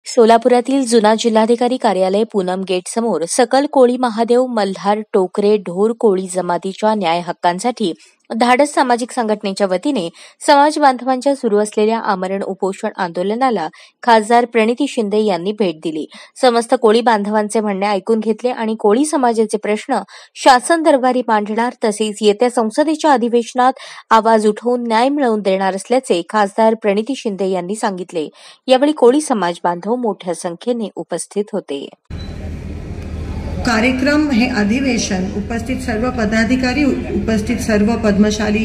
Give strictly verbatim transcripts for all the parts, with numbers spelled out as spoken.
सोलापुरातील जुना जिल्हाधिकारी कार्यालय पूनम गेट समोर सकल कोळी महादेव मल्हार टोकरे ढोर कोळी जमातीच्या न्याय हक्कांसाठी धाडस सामाजिक संघटनेच्या वतीने समाज बांधवांच्या सुरू असलेल्या आमरण उपोषण आंदोलनाला खासदार प्रणिती शिंदे यांनी भेट दिली. समस्त कोळी बांधवांचे म्हणणे ऐकून घेतले आणि कोळी समाजाचे प्रश्न शासन दरबारी मांडणार तसेच येत्या संसदेच्या अधिवेशनात आवाज उठवून न्याय मिळवून देणार असल्याचे खासदार प्रणिती शिंदे यांनी सांगितले. यावेळी कोळी समाज बांधव मोठ्या संख्येने उपस्थित होते. कार्यक्रम हे अधिवेशन उपस्थित सर्व पदाधिकारी, उपस्थित सर्व पद्मशाली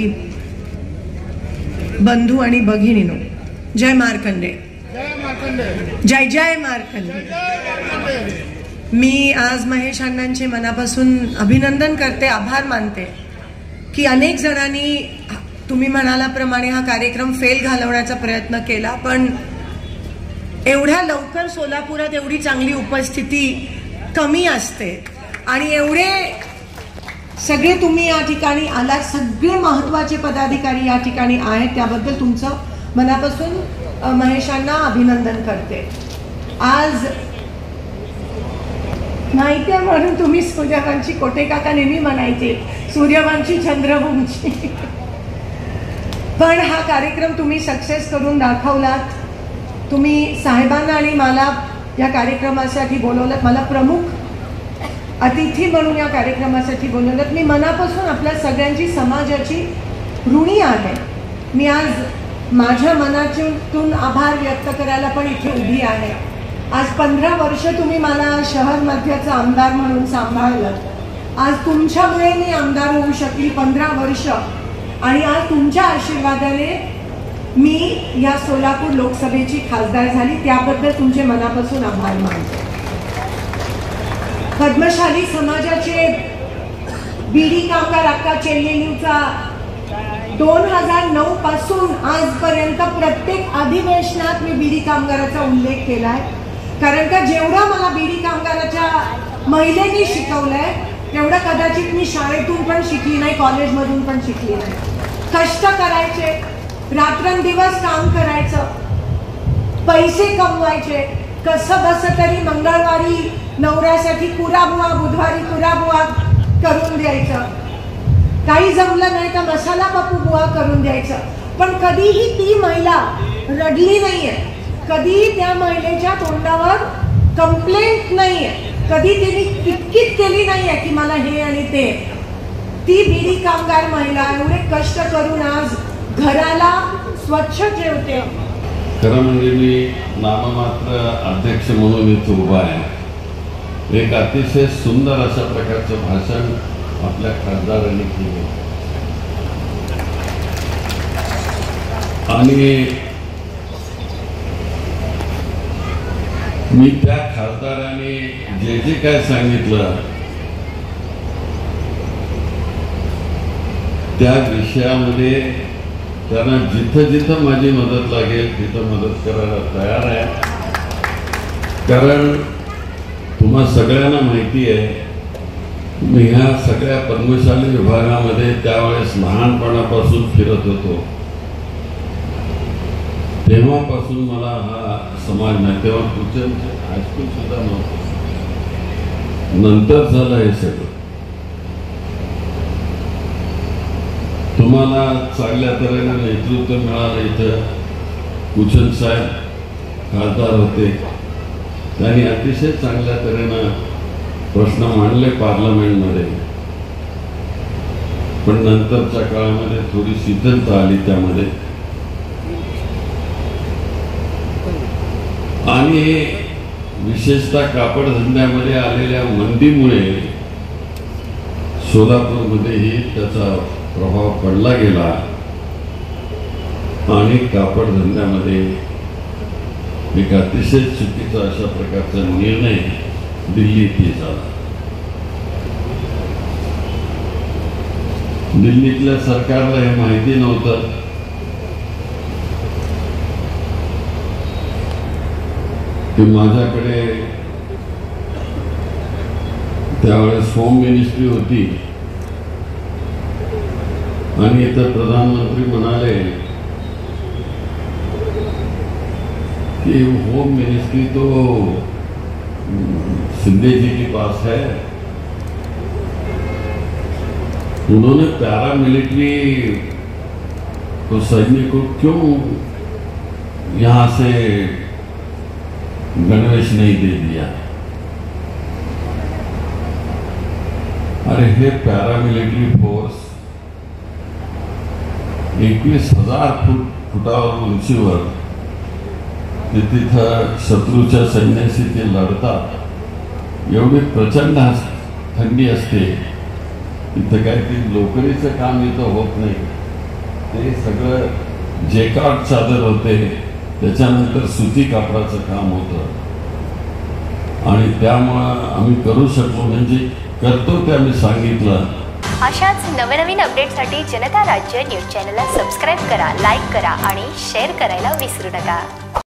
बंधू आणि भगिनीनो, जय मार्कंडे, जय जय मार्कंडे. मी आज महेश अण्णांचे मनापासून अभिनंदन करते, आभार मानते की अनेक जणांनी तुम्ही म्हणाल्याप्रमाणे हा कार्यक्रम फेल घालवण्याचा प्रयत्न केला, पण एवढ्या लवकर सोलापुरात एवढी चांगली उपस्थिती कमी असते आणि एवढे सगळे तुम्ही या ठिकाणी आलात, सगळे महत्त्वाचे पदाधिकारी या ठिकाणी आहेत, त्याबद्दल तुमचं मनापासून महेशांना अभिनंदन करते. आज माहिती आहे म्हणून तुम्ही सूर्यवंशी कोटे काका नेहमी म्हणायचे सूर्यवंशी चंद्रवंशी, पण हा कार्यक्रम तुम्ही सक्सेस करून दाखवलात. तुम्ही साहेबांना आणि मला या कार्यक्रमासाठी बोलवलं, मला प्रमुख अतिथी म्हणून या कार्यक्रमासाठी बोलवलं. मी मनापासून आपल्या सगळ्यांची समाजाची ऋणी आहे. मी आज माझ्या मनातून आभार व्यक्त करायला पण इथे उभी आहे. आज पंधरा वर्ष तुम्ही मला शहर मध्याचा आमदार म्हणून सांभाळलं. आज तुमच्यामुळे मी आमदार होऊ शकली पंधरा वर्ष आणि आज तुमच्या आशीर्वादाने मी या सोलापूर लोकसभेची खासदार झाली. त्याबद्दल तुमचे मनापासून आभार मानते. पद्मशाली समाजाचे बीडी कामगार अक्का चेल्लेलीचा दोन हजार नऊ पासून आजपर्यंत प्रत्येक अधिवेशनात मी बीडी कामगाराचा उल्लेख केलाय, कारण का जेवढं मला बीडी कामगाराच्या महिलेनी शिकवलंय तेवढं कदाचित मी शाळेतून पण शिकली नाही, कॉलेजमधून पण शिकली नाही. कष्ट करायचे, रात्रंदिवस काम करायचं, पैसे कमवायचे, कसं बस तरी मंगळवारी नवऱ्यासाठी कुराबुवा, बुधवारी कुराबुवा करून द्यायचं, काही जमलं नाही तर मसाला पप्पू बुवा करून द्यायचं. पण कधीही ती महिला रडली नाहीये, कधीही त्या महिलेच्या तोंडावर कंप्लेंट नाहीये, कधी तिने किटकिट केली नाहीये की मला हे आणि ते. ती बीडी कामगार महिला एवढे कष्ट करून आज घराला स्वच्छ ठेवते. खरं म्हणजे मी नाममात्र अध्यक्ष म्हणून इथे उभा आहे. एक अतिशय सुंदर अशा प्रकारचं भाषण आपल्या खासदारांनी केले आणि मी त्या खासदारांनी जे जे काय सांगितलं त्या विषयामध्ये त्यांना जिथं जिथं माझी मदत लागेल तिथं मदत करायला तयार आहे. कारण तुम्हा सगळ्यांना माहिती आहे मी ह्या सगळ्या पद्मशाली विभागामध्ये त्यावेळेस लहानपणापासून फिरत होतो. तेव्हापासून मला हा समाज नाही, तेव्हा तुमचं हायस्कूल सुद्धा नव्हतं, नंतर झालं हे सगळं. तुम्हाला चांगल्या तऱ्हेने नेतृत्व मिळालं. इथं कुचन साहेब खासदार होते, त्यांनी अतिशय चांगल्या तऱ्हेनं प्रश्न मांडले पार्लमेंटमध्ये, पण नंतरच्या काळामध्ये थोडी शिथिलता आली त्यामध्ये आणि विशेषतः कापड धंद्यामध्ये आलेल्या मंदीमुळे सोलापूरमध्येही त्याचा प्रभाव पडला गेला आणि कापड धंद्यामध्ये एक अतिशय चुकीचा अशा प्रकारचा निर्णय दिल्लीत झाला. दिल्लीतल्या सरकारला हे माहिती नव्हतं की माझ्याकडे त्यावेळेस होम मिनिस्ट्री होती आणि इथं प्रधानमंत्री म्हणाले कि होम मिनिस्ट्री तो शिंदे जी के पास है, उन्होंने पैरामिलिट्री तो सैनिक को क्यों यहां से गणवेश नहीं दे दिया? अरे हे पॅरामिलिटरी फोर्स एकवीस हजार फूट फुटावर उंचीवर ते तिथं शत्रूच्या सैन्याशी ते लढतात. एवढी प्रचंड थंडी असते तिथं. काय ते लोकरीचं काम इथं होत नाही. ते सगळं जेकार्ड चादर होते, त्याच्यानंतर सुती कापडाचं काम होतं. आणि त्यामुळं आम्ही करू शकलो, म्हणजे करतो ते आम्ही सांगितलं. अशाच नवनवीन अपडेटसाठी जनता राज्य न्यूज चॅनलला सबस्क्राईब करा, लाईक करा आणि शेअर करायला विसरू नका.